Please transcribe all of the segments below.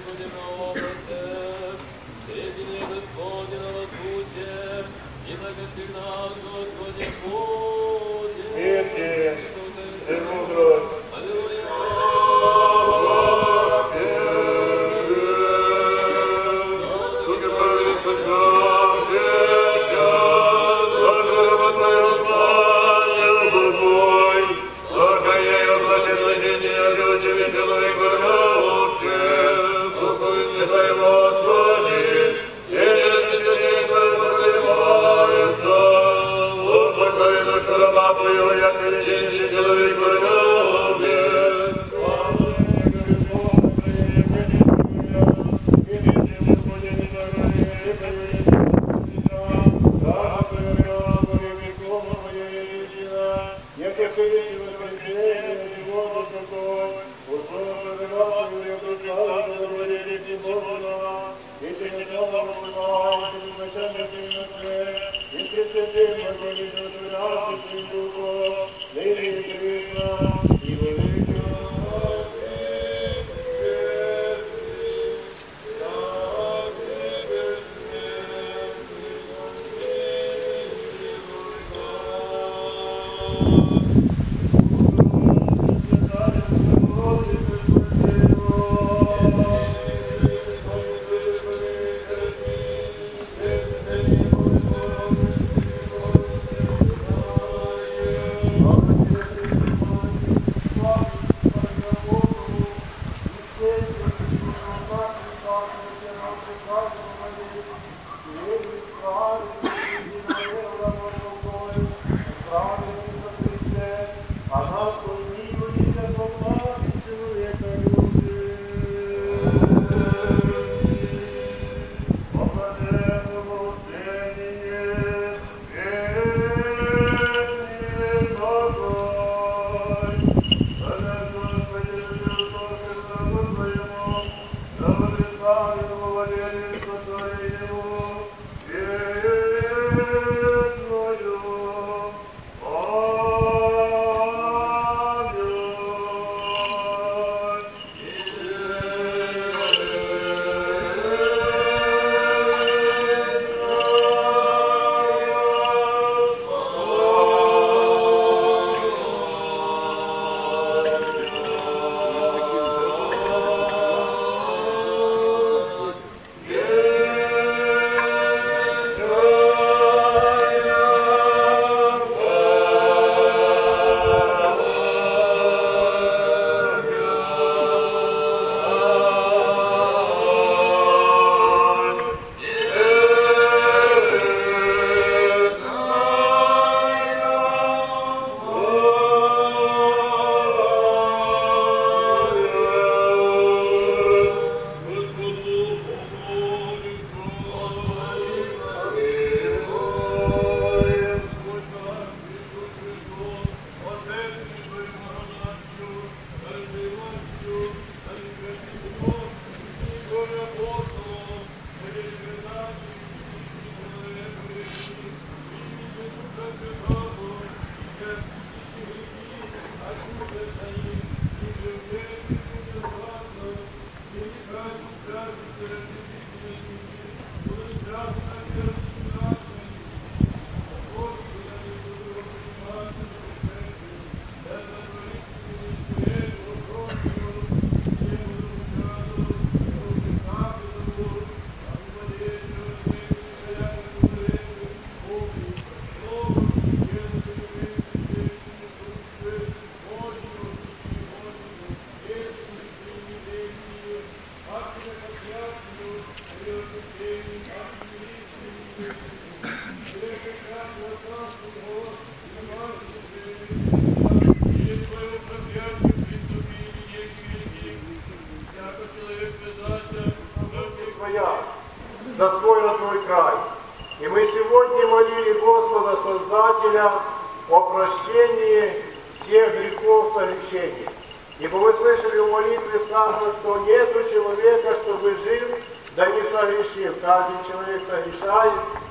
за свой родной край. И мы сегодня молили Господа Создателя о прощении всех грехов согрешений. Ибо мы слышали в молитве сказано, что нету человека, чтобы жил, да не согрешил. Каждый человек согрешает,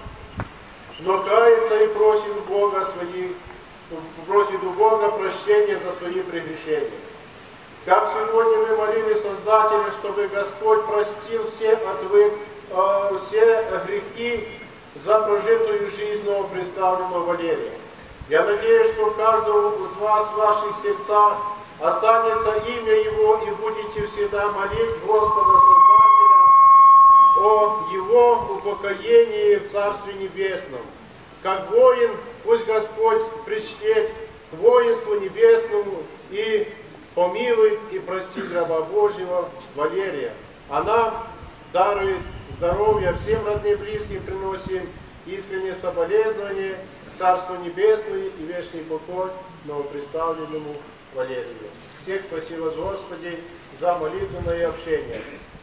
но кается и просит у Бога прощения за свои прегрешения. Как сегодня мы молили Создателя, Создателя, чтобы Господь простил все грехи за прожитую жизнь новоприставленного Валерия. Я надеюсь, что каждому из вас в ваших сердцах останется имя Его, и будете всегда молить Господа Создателя о Его упокоении в Царстве Небесном. Как воин, пусть Господь причтет к воинству небесному и помилует и простит раба Божьего Валерия. А нам дарует здоровье, всем родным и близким приносим искреннее соболезнование, Царство Небесное и вечный покой новоприставленному Валерию. Всех спасибо, Господи, за молитвенное общение.